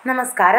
നമസ്കാരം.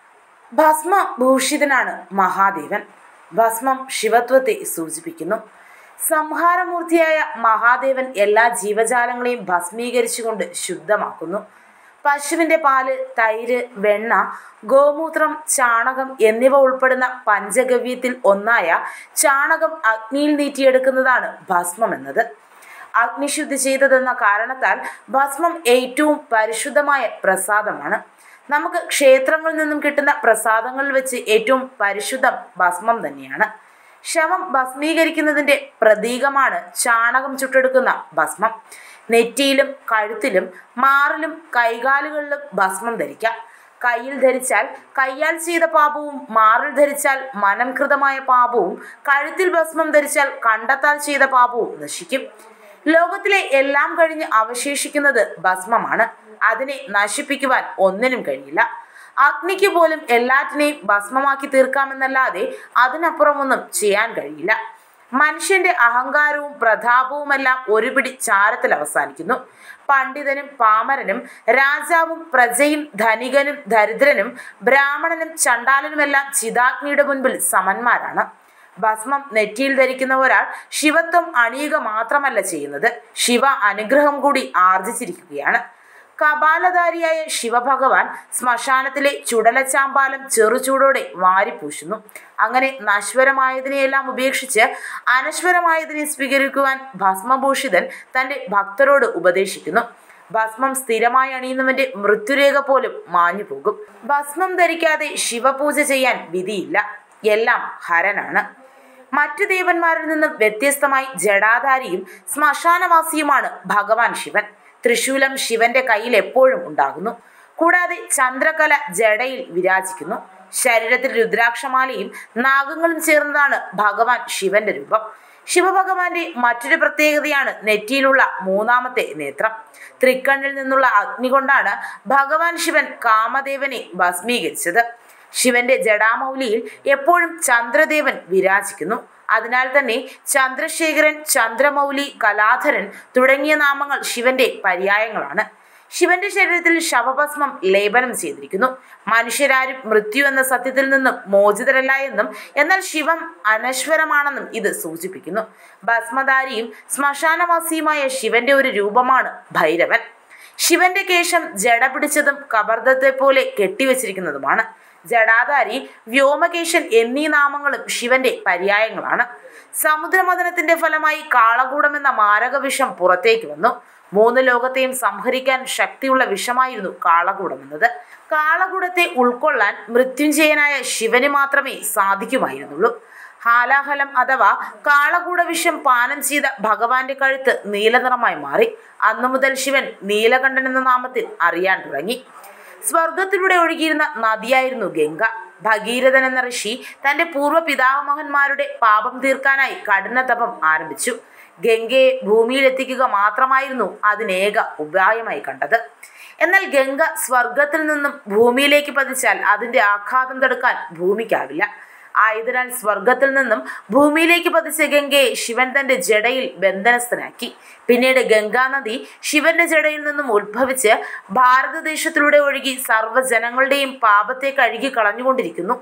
ഭസ്മഭൂഷിതനാണ് മഹാദേവൻ. ഭസ്മം ശിവത്വത്തെ സൂചിപ്പിക്കുന്നു. സംഹാരമൂർത്തിയായ മഹാദേവൻ എല്ലാ ജീവജാലങ്ങളെയും ഭസ്മീകരിച്ചുകൊണ്ട് ശുദ്ധമാക്കുന്നു. പശുവിൻ്റെ പാല്, തൈര്, വെണ്ണ, ഗോമൂത്രം, ചാണകം എന്നിവ ഉൾപ്പെടുന്ന പഞ്ചഗവ്യത്തിൽ ഒന്നായ ചാണകം അഗ്നിയിൽ നീറ്റിയെടുക്കുന്നതാണ് ഭസ്മം എന്നത്. അഗ്നിശുദ്ധി ചെയ്തതെന്ന കാരണത്താൽ ഭസ്മം ഏറ്റവും പരിശുദ്ധമായ പ്രസാദമാണ്. നമുക്ക് ക്ഷേത്രങ്ങളിൽ നിന്നും കിട്ടുന്ന പ്രസാദങ്ങളിൽ വെച്ച് ഏറ്റവും പരിശുദ്ധം ഭസ്മം തന്നെയാണ്. ശവം ഭസ്മീകരിക്കുന്നതിൻ്റെ പ്രതീകമാണ് ചാണകം ചുട്ടെടുക്കുന്ന ഭസ്മം. നെറ്റിയിലും കഴുത്തിലും മാറിലും കൈകാലുകളിലും ഭസ്മം ധരിക്കാം. കയ്യിൽ ധരിച്ചാൽ കയ്യാൽ ചെയ്ത പാപവും, മാറിൽ ധരിച്ചാൽ മനംകൃതമായ പാപവും, കഴുത്തിൽ ഭസ്മം ധരിച്ചാൽ കണ്ടത്താൽ ചെയ്ത പാപവും നശിക്കും. ലോകത്തിലെ എല്ലാം കഴിഞ്ഞ് അവശേഷിക്കുന്നത് ഭസ്മമാണ്. അതിനെ നശിപ്പിക്കുവാൻ ഒന്നിനും കഴിയില്ല. അഗ്നിക്ക് പോലും എല്ലാറ്റിനെയും ഭസ്മമാക്കി തീർക്കാമെന്നല്ലാതെ അതിനപ്പുറമൊന്നും ചെയ്യാൻ കഴിയില്ല. മനുഷ്യന്റെ അഹങ്കാരവും പ്രതാപവുമെല്ലാം ഒരു പിടി ചാരത്തിൽ അവസാനിക്കുന്നു. പണ്ഡിതനും പാമരനും, രാജാവും പ്രജയും, ധനികനും ദരിദ്രനും, ബ്രാഹ്മണനും ചണ്ടാലനുമെല്ലാം ചിതാഗ്നിയുടെ മുൻപിൽ സമന്മാരാണ്. ഭസ്മം നെറ്റിയിൽ ധരിക്കുന്ന ഒരാൾ ശിവത്വം അണിയുക മാത്രമല്ല ചെയ്യുന്നത്, ശിവ അനുഗ്രഹം കൂടി ആർജിച്ചിരിക്കുകയാണ്. കപാലധാരിയായ ശിവഭഗവാൻ ശ്മശാനത്തിലെ ചുടലച്ചാമ്പാലം ചെറുചൂടോടെ വാരിപ്പൂശുന്നു. അങ്ങനെ നശ്വരമായതിനെയെല്ലാം ഉപേക്ഷിച്ച് അനശ്വരമായതിനെ സ്വീകരിക്കുവാൻ ഭസ്മഭൂഷിതൻ തൻ്റെ ഭക്തരോട് ഉപദേശിക്കുന്നു. ഭസ്മം സ്ഥിരമായി അണിയുന്നവന്റെ മൃത്യുരേഖ പോലും മാഞ്ഞു പോകും. ഭസ്മം ധരിക്കാതെ ശിവപൂജ ചെയ്യാൻ വിധിയില്ല. എല്ലാം ഹരനാണ്. മറ്റു ദേവന്മാരിൽ നിന്നും വ്യത്യസ്തമായി ജടാധാരിയും ശ്മശാനവാസിയുമാണ് ഭഗവാൻ ശിവൻ. ത്രിശൂലം ശിവന്റെ കയ്യിൽ എപ്പോഴും ഉണ്ടാകുന്നു. കൂടാതെ ചന്ദ്രകല ജടയിൽ വിരാജിക്കുന്നു. ശരീരത്തിൽ രുദ്രാക്ഷമാലയും നാഗങ്ങളും ചേർന്നതാണ് ഭഗവാൻ ശിവന്റെ രൂപം. ശിവഭഗവാന്റെ മറ്റൊരു പ്രത്യേകതയാണ് നെറ്റിയിലുള്ള മൂന്നാമത്തെ നേത്രം. തൃക്കണ്ണിൽ നിന്നുള്ള അഗ്നി കൊണ്ടാണ് ഭഗവാൻ ശിവൻ കാമദേവനെ ഭസ്മീകരിച്ചത്. ശിവന്റെ ജടാമൗലിയിൽ എപ്പോഴും ചന്ദ്രദേവൻ വിരാജിക്കുന്നു. അതിനാൽ തന്നെ ചന്ദ്രശേഖരൻ, ചന്ദ്രമൗലി, കലാധരൻ തുടങ്ങിയ നാമങ്ങൾ ശിവന്റെ പര്യായങ്ങളാണ്. ശിവന്റെ ശരീരത്തിൽ ശവഭസ്മം ലേപനം ചെയ്തിരിക്കുന്നു. മനുഷ്യരാരും മൃത്യു എന്ന സത്യത്തിൽ നിന്നും മോചിതരല്ല എന്നും, എന്നാൽ ശിവം അനശ്വരമാണെന്നും ഇത് സൂചിപ്പിക്കുന്നു. ഭസ്മധാരിയും ശ്മശാനവാസിയുമായ ശിവന്റെ ഒരു രൂപമാണ് ഭൈരവൻ. ശിവന്റെ കേശം ജട പിടിച്ചതും കബർദത്തെ പോലെ കെട്ടിവെച്ചിരിക്കുന്നതുമാണ്. ജടാധാരി, വ്യോമകേശൻ എന്നീ നാമങ്ങളും ശിവന്റെ പര്യായങ്ങളാണ്. സമുദ്രമഥനത്തിന്റെ ഫലമായി കാളകൂടം എന്ന മാരക വിഷം പുറത്തേക്ക് വന്നു. 3 ലോകത്തെയും സംഹരിക്കാൻ ശക്തിയുള്ള വിഷമായിരുന്നു കാളകൂടം എന്നത്. കാളകൂടത്തെ ഉൾക്കൊള്ളാൻ മൃത്യുഞ്ജയനായ ശിവന് മാത്രമേ സാധിക്കുമായിരുന്നുള്ളൂ. ഹാലാഹലം അഥവാ കാളകൂട വിഷം പാനം ചെയ്ത ഭഗവാന്റെ കഴുത്ത് നീലനിറമായി മാറി. അന്നു മുതൽ ശിവൻ നീലകണ്ഠൻ എന്ന നാമത്തിൽ അറിയാൻ തുടങ്ങി. സ്വർഗത്തിലൂടെ ഒഴുകിയിരുന്ന നദിയായിരുന്നു ഗംഗ. ഭഗീരഥൻ എന്ന ഋഷി തന്റെ പൂർവ്വ പിതാമഹന്മാരുടെ പാപം തീർക്കാനായി കഠിന തപം ആരംഭിച്ചു. ഗംഗയെ ഭൂമിയിൽ എത്തിക്കുക മാത്രമായിരുന്നു അതിനേക ഉപായമായി കണ്ടത്. എന്നാൽ ഗംഗ സ്വർഗത്തിൽ നിന്നും ഭൂമിയിലേക്ക് പതിച്ചാൽ അതിന്റെ ആഘാതം തടുക്കാൻ ഭൂമിക്കാവില്ല. ആയതിനാൽ സ്വർഗത്തിൽ നിന്നും ഭൂമിയിലേക്ക് പതിച്ച ഗംഗയെ ശിവൻ തന്റെ ജടയിൽ ബന്ധനസ്ഥനാക്കി. പിന്നീട് ഗംഗാനദി ശിവന്റെ ജടയിൽ നിന്നും ഉത്ഭവിച്ച് ഭാരതദേശത്തിലൂടെ ഒഴുകി സർവ്വജനങ്ങളുടെയും പാപത്തെ കഴുകി കളഞ്ഞുകൊണ്ടിരിക്കുന്നു.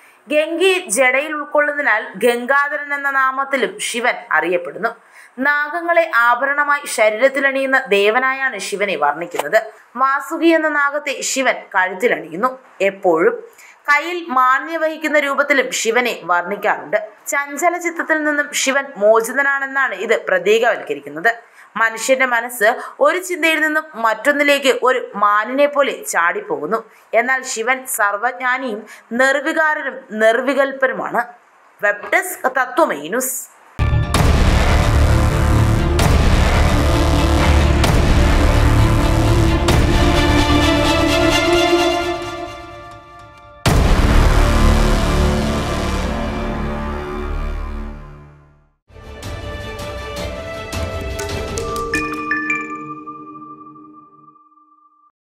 ഗംഗയെ ജടയിൽ ഉൾക്കൊള്ളുന്നതിനാൽ ഗംഗാധരൻ എന്ന നാമത്തിലും ശിവൻ അറിയപ്പെടുന്നു. നാഗങ്ങളെ ആഭരണമായി ശരീരത്തിലണിയുന്ന ദേവനായാണ് ശിവനെ വർണ്ണിക്കുന്നത്. വാസുകി എന്ന നാഗത്തെ ശിവൻ കഴുത്തിലണിയുന്നു. എപ്പോഴും കയ്യിൽ മാന്യ വഹിക്കുന്ന രൂപത്തിലും ശിവനെ വർണ്ണിക്കാറുണ്ട്. ചഞ്ചല ചിത്തത്തിൽ നിന്നും ശിവൻ മോചിതനാണെന്നാണ് ഇത് പ്രതീകവൽക്കരിക്കുന്നത്. മനുഷ്യന്റെ മനസ്സ് ഒരു ചിന്തയിൽ നിന്നും മറ്റൊന്നിലേക്ക് ഒരു മാനിനെ പോലെ ചാടിപ്പോകുന്നു. എന്നാൽ ശിവൻ സർവജ്ഞാനിയും നിർവികാരനും നിർവികൽപ്പനുമാണ്. Web desk Tatwamayi news.